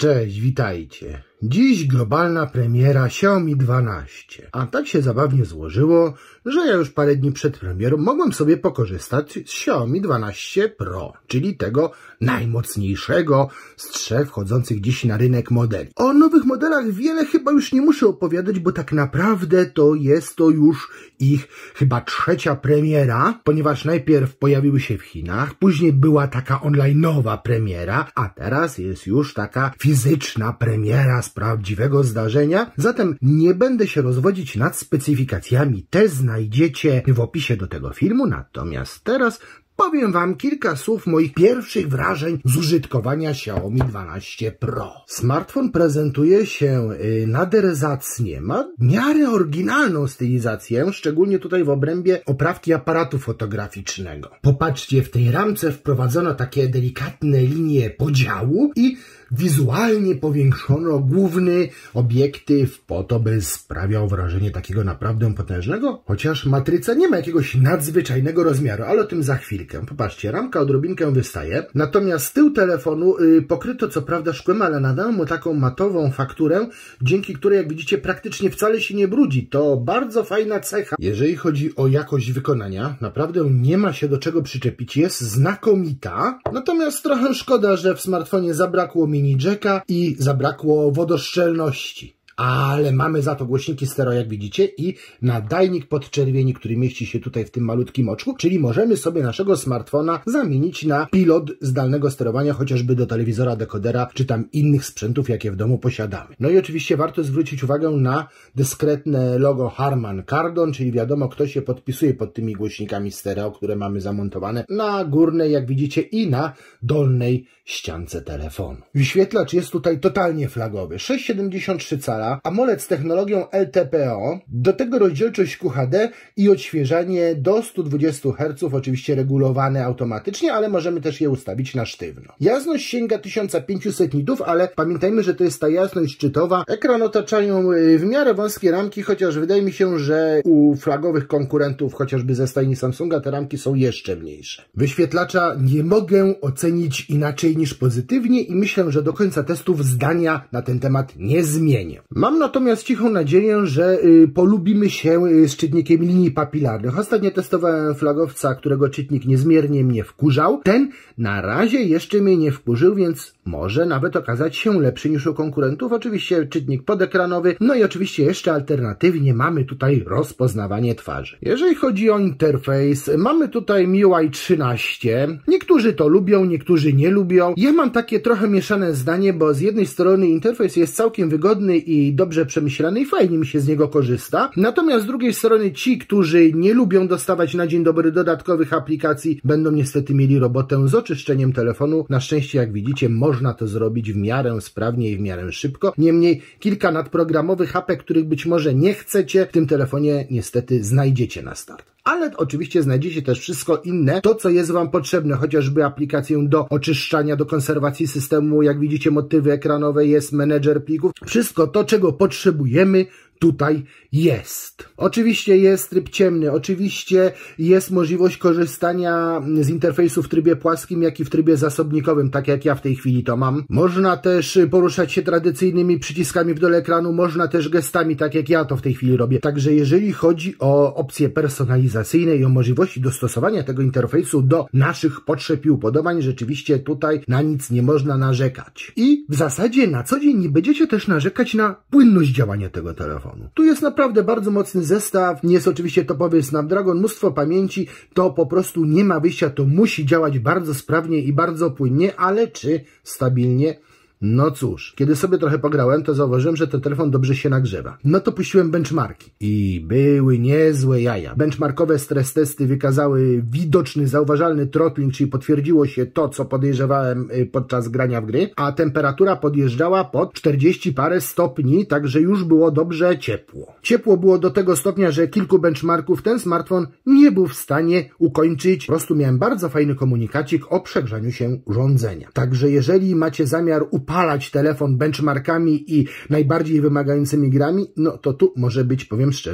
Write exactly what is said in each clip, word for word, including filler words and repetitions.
Cześć, witajcie. Dziś globalna premiera Xiaomi dwanaście. A tak się zabawnie złożyło, że ja już parę dni przed premierą mogłem sobie pokorzystać z Xiaomi dwanaście Pro, czyli tego najmocniejszego z trzech wchodzących dziś na rynek modeli. O nowych modelach wiele chyba już nie muszę opowiadać, bo tak naprawdę to jest to już ich chyba trzecia premiera, ponieważ najpierw pojawiły się w Chinach, później była taka online'owa premiera, a teraz jest już taka fizyczna premiera z prawdziwego zdarzenia. Zatem nie będę się rozwodzić nad specyfikacjami, te znajdziecie w opisie do tego filmu, natomiast teraz powiem wam kilka słów moich pierwszych wrażeń z użytkowania Xiaomi dwanaście Pro. Smartfon prezentuje się nader zacnie, ma w miarę oryginalną stylizację, szczególnie tutaj w obrębie oprawki aparatu fotograficznego. Popatrzcie, w tej ramce wprowadzono takie delikatne linie podziału i wizualnie powiększono główny obiektyw po to, by sprawiał wrażenie takiego naprawdę potężnego, chociaż matryca nie ma jakiegoś nadzwyczajnego rozmiaru, ale o tym za chwilkę. Popatrzcie, ramka odrobinkę wystaje, natomiast tył telefonu y, pokryto co prawda szkłem, ale nadano mu taką matową fakturę, dzięki której, jak widzicie, praktycznie wcale się nie brudzi. To bardzo fajna cecha. Jeżeli chodzi o jakość wykonania, naprawdę nie ma się do czego przyczepić, jest znakomita, natomiast trochę szkoda, że w smartfonie zabrakło mi mini jacka i zabrakło wodoszczelności. Ale mamy za to głośniki stereo, jak widzicie, i nadajnik podczerwieni, który mieści się tutaj w tym malutkim oczku, czyli możemy sobie naszego smartfona zamienić na pilot zdalnego sterowania, chociażby do telewizora, dekodera, czy tam innych sprzętów, jakie w domu posiadamy. No i oczywiście warto zwrócić uwagę na dyskretne logo Harman Kardon, czyli wiadomo, kto się podpisuje pod tymi głośnikami stereo, które mamy zamontowane na górnej, jak widzicie, i na dolnej ściance telefonu. Wyświetlacz jest tutaj totalnie flagowy. sześć przecinek siedemdziesiąt trzy cala, AMOLED z technologią L T P O, do tego rozdzielczość Q H D i odświeżanie do stu dwudziestu herców, oczywiście regulowane automatycznie, ale możemy też je ustawić na sztywno. Jasność sięga tysiąc pięćset nitów, ale pamiętajmy, że to jest ta jasność szczytowa. Ekran otaczają w miarę wąskie ramki, chociaż wydaje mi się, że u flagowych konkurentów, chociażby ze stajni Samsunga, te ramki są jeszcze mniejsze. Wyświetlacza nie mogę ocenić inaczej niż pozytywnie i myślę, że do końca testów zdania na ten temat nie zmienię. Mam natomiast cichą nadzieję, że y, polubimy się y, z czytnikiem linii papilarnych. Ostatnio testowałem flagowca, którego czytnik niezmiernie mnie wkurzał. Ten na razie jeszcze mnie nie wkurzył, więc może nawet okazać się lepszy niż u konkurentów. Oczywiście czytnik podekranowy, no i oczywiście jeszcze alternatywnie mamy tutaj rozpoznawanie twarzy. Jeżeli chodzi o interfejs, mamy tutaj M I U I trzynaście. Niektórzy to lubią, niektórzy nie lubią. Ja mam takie trochę mieszane zdanie, bo z jednej strony interfejs jest całkiem wygodny i dobrze przemyślany i fajnie mi się z niego korzysta. Natomiast z drugiej strony ci, którzy nie lubią dostawać na dzień dobry dodatkowych aplikacji, będą niestety mieli robotę z oczyszczeniem telefonu. Na szczęście, jak widzicie, można to zrobić w miarę sprawnie i w miarę szybko. Niemniej kilka nadprogramowych apek, których być może nie chcecie, w tym telefonie niestety znajdziecie na start. Ale oczywiście znajdziecie też wszystko inne, to co jest wam potrzebne, chociażby aplikację do oczyszczania, do konserwacji systemu, jak widzicie motywy ekranowe, jest menedżer plików. Wszystko to, czego potrzebujemy, tutaj jest. Oczywiście jest tryb ciemny, oczywiście jest możliwość korzystania z interfejsu w trybie płaskim, jak i w trybie zasobnikowym, tak jak ja w tej chwili to mam. Można też poruszać się tradycyjnymi przyciskami w dole ekranu, można też gestami, tak jak ja to w tej chwili robię. Także jeżeli chodzi o opcje personalizacyjne i o możliwości dostosowania tego interfejsu do naszych potrzeb i upodobań, rzeczywiście tutaj na nic nie można narzekać. I w zasadzie na co dzień nie będziecie też narzekać na płynność działania tego telefonu. Tu jest naprawdę bardzo mocny zestaw, nie jest oczywiście topowy Snapdragon, mnóstwo pamięci, to po prostu nie ma wyjścia, to musi działać bardzo sprawnie i bardzo płynnie, ale czy stabilnie? No cóż, kiedy sobie trochę pograłem, to zauważyłem, że ten telefon dobrze się nagrzewa. No to puściłem benchmarki i były niezłe jaja. Benchmarkowe stres testy wykazały widoczny, zauważalny throttling, czyli potwierdziło się to, co podejrzewałem podczas grania w gry, a temperatura podjeżdżała pod czterdzieści parę stopni, także już było dobrze ciepło. Ciepło było do tego stopnia, że kilku benchmarków ten smartfon nie był w stanie ukończyć. Po prostu miałem bardzo fajny komunikacik o przegrzaniu się urządzenia. Także jeżeli macie zamiar upalić opalać telefon benchmarkami i najbardziej wymagającymi grami, no to tu może być, powiem szczerze,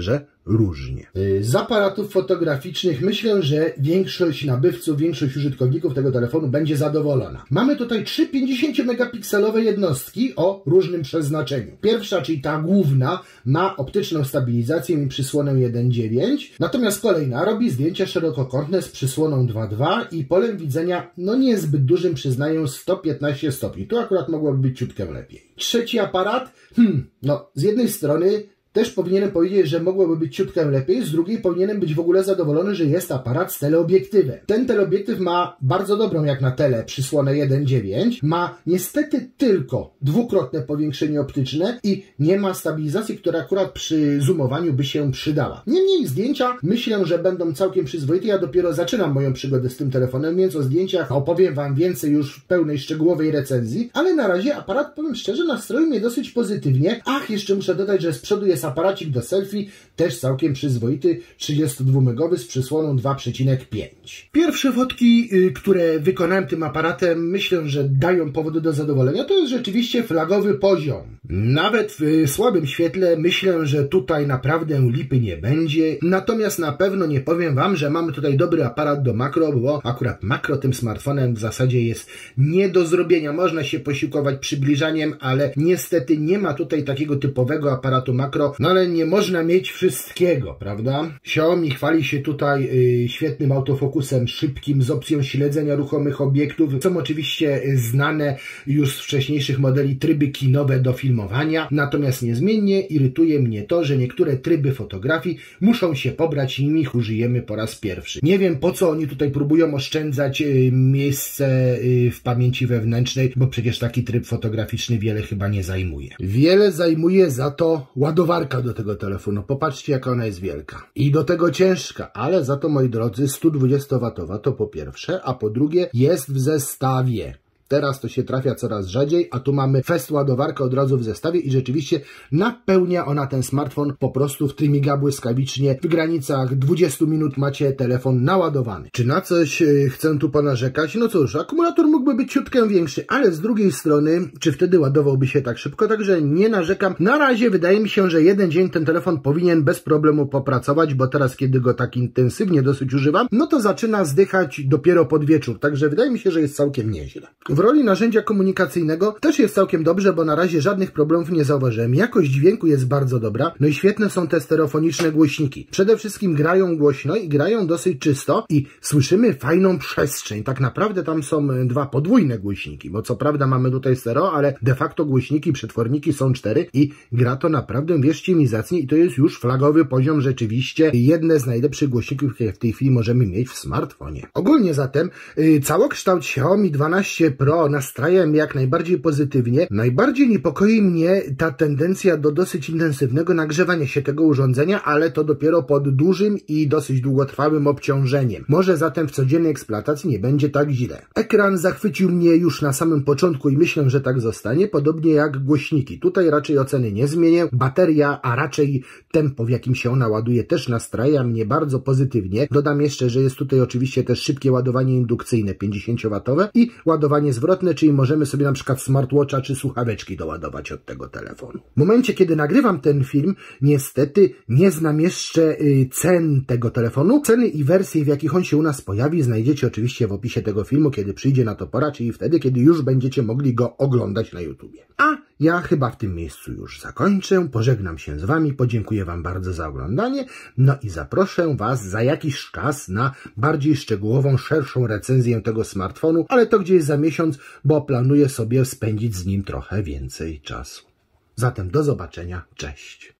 różnie. Z aparatów fotograficznych myślę, że większość nabywców, większość użytkowników tego telefonu będzie zadowolona. Mamy tutaj trzy pięćdziesięciomegapikselowe jednostki o różnym przeznaczeniu. Pierwsza, czyli ta główna, ma optyczną stabilizację i przysłonę jeden przecinek dziewięć, natomiast kolejna robi zdjęcia szerokokątne z przysłoną dwa przecinek dwa i polem widzenia no niezbyt dużym, przyznaję, sto piętnaście stopni. Tu akurat mogłoby być ciutkę lepiej. Trzeci aparat, hmm, no z jednej strony też powinienem powiedzieć, że mogłoby być ciutkę lepiej, z drugiej powinienem być w ogóle zadowolony, że jest aparat z teleobiektywem. Ten teleobiektyw ma bardzo dobrą jak na tele przysłonę jeden przecinek dziewięć, ma niestety tylko dwukrotne powiększenie optyczne i nie ma stabilizacji, która akurat przy zoomowaniu by się przydała. Niemniej zdjęcia myślę, że będą całkiem przyzwoite. Ja dopiero zaczynam moją przygodę z tym telefonem, więc o zdjęciach opowiem Wam więcej już w pełnej, szczegółowej recenzji, ale na razie aparat, powiem szczerze, nastroi mnie dosyć pozytywnie. Ach, jeszcze muszę dodać, że z przodu jest aparacik do selfie, też całkiem przyzwoity, trzydziestodwumegowy z przysłoną dwa przecinek pięć. Pierwsze fotki, y, które wykonałem tym aparatem, myślę, że dają powody do zadowolenia. To jest rzeczywiście flagowy poziom. Nawet w y, słabym świetle myślę, że tutaj naprawdę lipy nie będzie. Natomiast na pewno nie powiem Wam, że mamy tutaj dobry aparat do makro, bo akurat makro tym smartfonem w zasadzie jest nie do zrobienia. Można się posiłkować przybliżaniem, ale niestety nie ma tutaj takiego typowego aparatu makro. No ale nie można mieć wszystkiego, prawda? Xiaomi chwali się tutaj y, świetnym autofokusem szybkim z opcją śledzenia ruchomych obiektów. Są oczywiście znane już z wcześniejszych modeli tryby kinowe do filmowania, natomiast niezmiennie irytuje mnie to, że niektóre tryby fotografii muszą się pobrać i ich użyjemy po raz pierwszy. Nie wiem, po co oni tutaj próbują oszczędzać y, miejsce y, w pamięci wewnętrznej, bo przecież taki tryb fotograficzny wiele chyba nie zajmuje. Wiele zajmuje za to ładowarka do tego telefonu. Popatrzcie, jaka ona jest wielka. I do tego ciężka, ale za to, moi drodzy, sto dwudziestowatowa to po pierwsze, a po drugie jest w zestawie. Teraz to się trafia coraz rzadziej, a tu mamy fest ładowarkę od razu w zestawie i rzeczywiście napełnia ona ten smartfon po prostu w trymiga błyskawicznie. W granicach dwudziestu minut macie telefon naładowany. Czy na coś yy, chcę tu ponarzekać? No cóż, akumulator mógłby być ciutkę większy, ale z drugiej strony, czy wtedy ładowałby się tak szybko? Także nie narzekam. Na razie wydaje mi się, że jeden dzień ten telefon powinien bez problemu popracować, bo teraz, kiedy go tak intensywnie dosyć używam, no to zaczyna zdychać dopiero pod wieczór. Także wydaje mi się, że jest całkiem nieźle. W roli narzędzia komunikacyjnego też jest całkiem dobrze, bo na razie żadnych problemów nie zauważyłem. Jakość dźwięku jest bardzo dobra, no i świetne są te stereofoniczne głośniki. Przede wszystkim grają głośno i grają dosyć czysto i słyszymy fajną przestrzeń. Tak naprawdę tam są dwa podwójne głośniki, bo co prawda mamy tutaj stereo, ale de facto głośniki, przetworniki są cztery i gra to naprawdę, wierzcie mi, zacnie i to jest już flagowy poziom, rzeczywiście jedne z najlepszych głośników, jakie w tej chwili możemy mieć w smartfonie. Ogólnie zatem yy, całokształt Xiaomi dwanaście Pro nastraja mnie jak najbardziej pozytywnie. Najbardziej niepokoi mnie ta tendencja do dosyć intensywnego nagrzewania się tego urządzenia, ale to dopiero pod dużym i dosyć długotrwałym obciążeniem. Może zatem w codziennej eksploatacji nie będzie tak źle. Ekran zachwycił mnie już na samym początku i myślę, że tak zostanie, podobnie jak głośniki. Tutaj raczej oceny nie zmienię. Bateria, a raczej tempo, w jakim się ona ładuje, też nastraja mnie bardzo pozytywnie. Dodam jeszcze, że jest tutaj oczywiście też szybkie ładowanie indukcyjne pięćdziesięciowatowe i ładowanie zwrotne, czyli możemy sobie na przykład smartwatcha czy słuchaweczki doładować od tego telefonu. W momencie, kiedy nagrywam ten film, niestety nie znam jeszcze y, cen tego telefonu. Ceny i wersje, w jakich on się u nas pojawi, znajdziecie oczywiście w opisie tego filmu, kiedy przyjdzie na to pora, czyli wtedy, kiedy już będziecie mogli go oglądać na YouTubie. A ja chyba w tym miejscu już zakończę, pożegnam się z Wami, podziękuję Wam bardzo za oglądanie, no i zaproszę Was za jakiś czas na bardziej szczegółową, szerszą recenzję tego smartfonu, ale to gdzieś za miesiąc, bo planuję sobie spędzić z nim trochę więcej czasu. Zatem do zobaczenia, cześć!